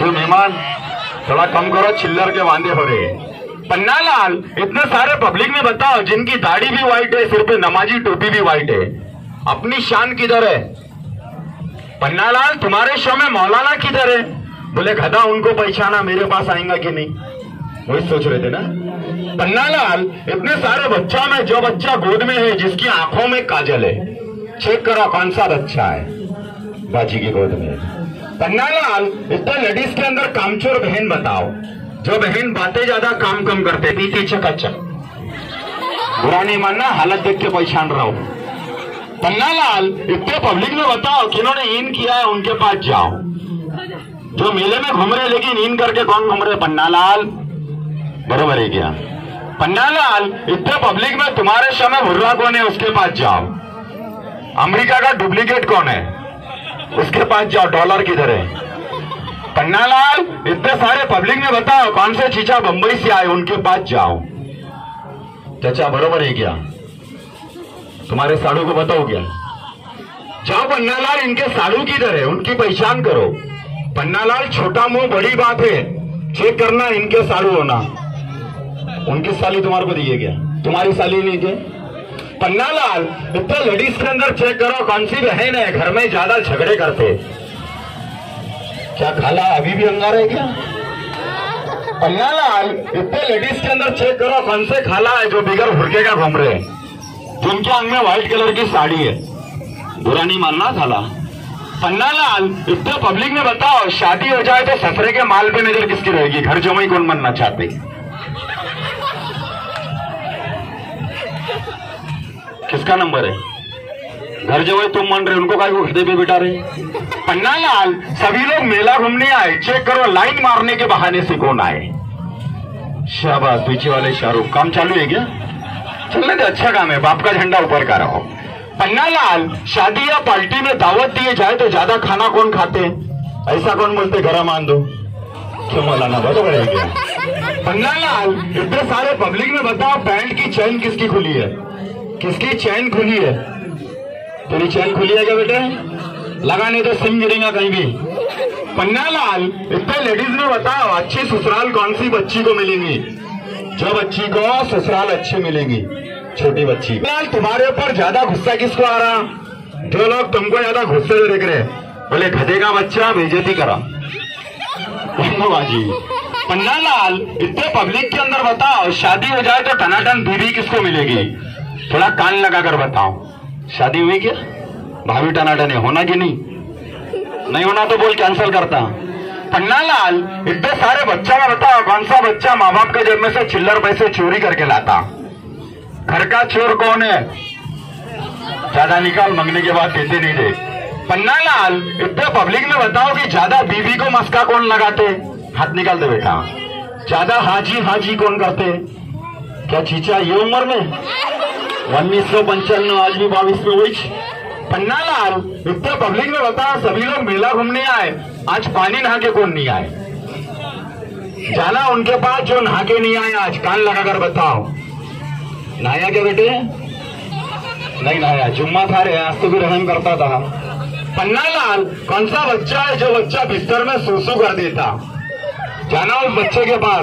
जो मेहमान थोड़ा कम करो, चिल्लर के वांदे हो रहे। पन्नालाल, इतने सारे पब्लिक में बताओ जिनकी दाढ़ी भी व्हाइट है, सिर पे नमाजी टोपी भी व्हाइट है, अपनी शान किधर है? पन्नालाल, तुम्हारे शो में मौलाना किधर है? बोले गधा, उनको पहचाना, मेरे पास आएगा कि नहीं, वही सोच रहे थे ना। पन्नालाल, इतने सारे बच्चों में जो बच्चा गोद में है जिसकी आंखों में काजल है, चेक करो कौन सा बच्चा है बाजी की गोद में। पन्नालाल, इतने लेडीज के अंदर कामचोर बहन बताओ, जो बहन बातें ज्यादा काम कम करते, पीती चकाचक। बुरा नहीं मानना, हालत देख के पहचान रहा हूं। पन्नालाल, इतने पब्लिक में बताओ किन्होंने इन किया है, उनके पास जाओ। जो मेले में घूम रहे लेकिन इन करके कौन घूम रहे? पन्नालाल, बरोबर है क्या? पन्नालाल, इतने पब्लिक में तुम्हारे समय भुर्रा कौन है, उसके पास जाओ। अमेरिका का डुप्लीकेट कौन है, उसके पास जाओ। डॉलर किधर है? पन्नालाल, इतने सारे पब्लिक में बताओ कौन से चीचा बंबई से आए, उनके पास जाओ। चाचा बरोबर है क्या? तुम्हारे साड़ू को बताओ क्या? जाओ पन्नालाल, इनके साड़ू किधर है, उनकी पहचान करो। पन्नालाल, छोटा मुंह बड़ी बात है, चेक करना इनके साड़ू होना। उनकी साली तुम्हारे को दी है क्या? तुम्हारी साली नहीं क्या? पन्नालाल, इतने लेडीज के अंदर चेक करो कौन सी बहन है घर में ज्यादा झगड़े करते। क्या खाला अभी भी अंगार है क्या? पन्नालाल, इतने लेडीज के अंदर चेक करो कौन से खाला है जो बिगर भुरके का घूम रहे, जिनके अंग में व्हाइट कलर की साड़ी है। बुरा नहीं मानना खाला। पन्नालाल, इतने पब्लिक में बताओ शादी हो जाए तो ससुरे के माल पे नजर किसकी रहेगी? घर जमाई कौन बनना चाहते? किसका नंबर है? घर जमाई तुम मान रहे, उनको काय को हृदय पे बिठा रहे? पन्नालाल, सभी लोग मेला घूमने आए, चेक करो लाइन मारने के बहाने से कौन आए। शाबाश, पीछे वाले शाहरुख, काम चालू है क्या? चलने दे, अच्छा काम है, बाप का झंडा ऊपर का रहो। पन्नालाल, शादी या पार्टी में दावत दिए जाए तो ज्यादा खाना कौन खाते? ऐसा कौन बोलते घरा मान दो? क्यों मौलाना, बरोबर है क्या? पन्नालाल, इतने सारे पब्लिक में बताओ पैंट की चैन किसकी खुली है? किसकी चैन खुली है? तेरी चैन खुली है क्या बेटे? लगा नहीं तो सिम गिरेगा कहीं भी। पन्नालाल, इतने लेडीज में बताओ अच्छी ससुराल कौन सी बच्ची को मिलेंगी? जो बच्ची को ससुराल अच्छी मिलेंगी, छोटी बच्ची। तुम्हारे ऊपर ज्यादा गुस्सा किसको आ रहा? जो लोग तुमको ज्यादा गुस्से से देख रहे, बोले गधे का बच्चा, बेइज्जती करा बाजी। पन्नालाल, इतने पब्लिक के अंदर बताओ शादी हो जाए तो टनाटन बीवी किसको मिलेगी? थोड़ा कान लगाकर बताओ, शादी हुई क्या? भाभी टनाटन है, होना कि नहीं? नहीं होना तो बोल, कैंसिल करता। पन्नालाल, इतने सारे बच्चा में बताओ कौन सा बच्चा माँ बाप के जेब में से चिल्लर पैसे चोरी करके लाता? घर का चोर कौन है? ज्यादा निकाल, मंगने के बाद देते नहीं दे। पन्नालाल, इतने पब्लिक में बताओ कि ज्यादा बीवी को मस्का कौन लगाते? हाथ निकाल दे बेटा। ज्यादा हाजी हाजी कौन करते? क्या चीचा ये उम्र में? 1995 आज भी 22 में हुई। पन्नालाल, इतने पब्लिक में बताओ सभी लोग मेला घूमने आए, आज पानी नहा के कौन नहीं आए? जाना उनके पास जो नहा के नहीं आए, आज कान लगाकर बताओ। नहाया क्या बेटे? नहीं नहाया, जुम्मा था रे, आज तो भी रहम करता था। पन्नालाल, कौन सा बच्चा है जो बच्चा बिस्तर में सूसू कर देता? जाना उस बच्चे के पास।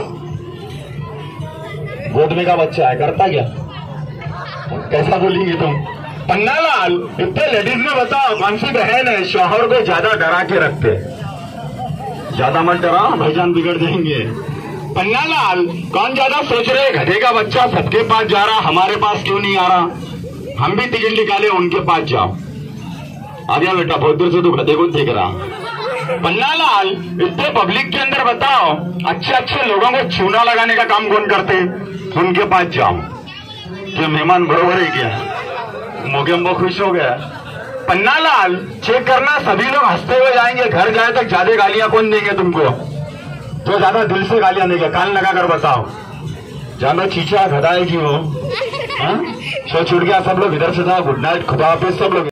गोद में का बच्चा है, करता क्या? कैसा बोलेंगे तुम? पन्नालाल, इतने लेडीज में बताओ कौन सी बहन है शौहर को ज्यादा डरा के रखते? ज्यादा मत डरा, भाईजान बिगड़ जाएंगे। पन्नालाल, कौन ज्यादा सोच रहे गधे का बच्चा सबके पास जा रहा, हमारे पास क्यों नहीं आ रहा? हम भी टिकट निकाले, उनके पास जाओ। आ गया बेटा, बहुत दूर से तू गधे को देख रहा। पन्नालाल, इतने पब्लिक के अंदर बताओ अच्छे अच्छे लोगों को चूना लगाने का काम कौन करते? उनके पास जाओ। क्या मेहमान बरोबर है क्या? मोगेम्बो खुश हो गया। पन्नालाल, चेक करना सभी लोग हंसते हुए जाएंगे, घर जाए तक ज्यादा गालियां कौन देंगे तुमको? जो ज्यादा दिल से गालियां देंगे, कान लगाकर बताओ। ज्यादा चीचा गधा है कि वो? शो छूट गया, सब लोग इधर से था। गुड नाइट, खुदा हाफिज सब लोग।